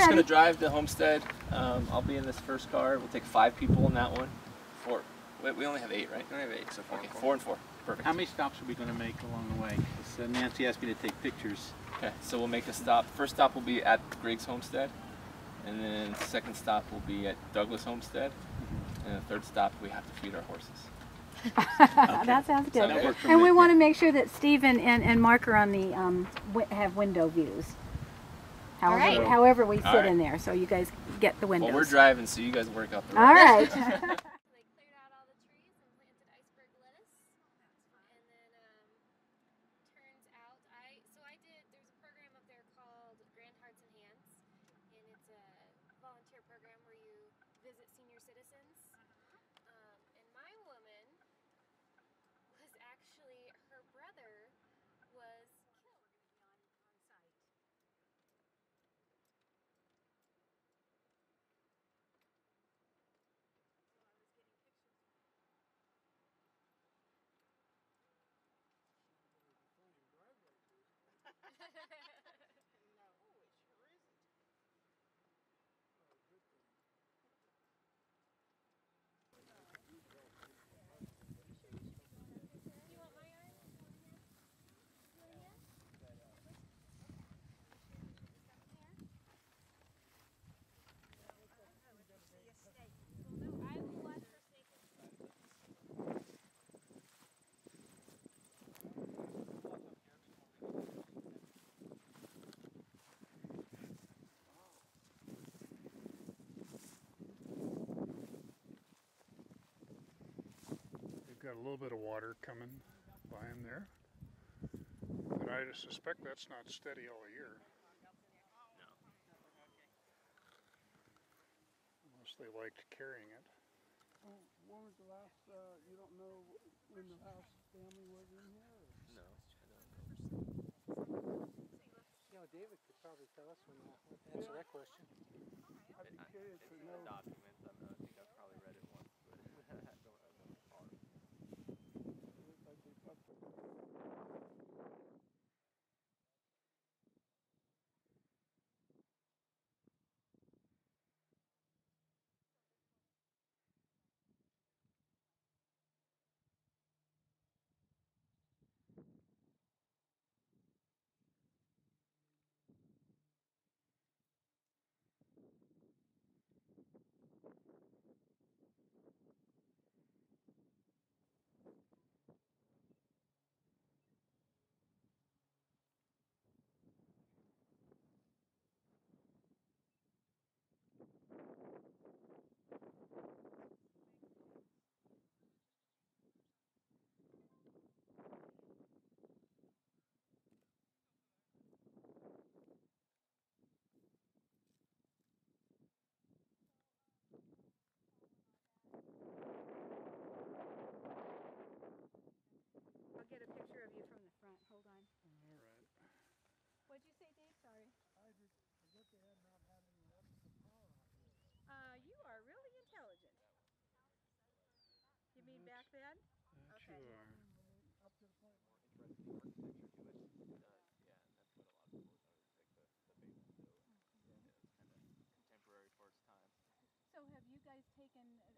just going to drive to Homestead. I'll be in this first car. We'll take 5 people in that one. 4. We only have 8, right? We only have 8, so 4. Okay, 4 and 4. Perfect. How many stops are we going to make along the way? Because Nancy asked me to take pictures. Okay, so we'll make a stop. First stop will be at Grigs Homestead, and then second stop will be at Douglas Homestead, and the third stop we have to feed our horses. Okay. That sounds good. And we want to make sure that Steve and Mark are on the have window views. However we sit in there, so you guys get the windows. Well, we're driving, so you guys work out the road. All right. Program where you visit senior citizens, and my woman was actually, her brother was killed. On site. Got a little bit of water coming by him there, but I suspect that's not steady all year. No. Unless they liked carrying it. Well, when was the last, you don't know when the last family was in here? Or? No, I don't know. You know, David could probably tell us when answer that question. I'd be curious to know. Documents, I think I've probably read it once, but I don't recall it. I'll get a picture of you from the front. Hold on. All right. What'd you say, Dave? Sorry. I forget they had not had any electrical power out here. You are really intelligent. You mean back then? Okay. Okay. Sure. Up to the point where Interesting architecture to it. It does, yeah, and that's what a lot of people have noticed, like the basement. So yeah, it's kind of contemporary for its time. So have you guys taken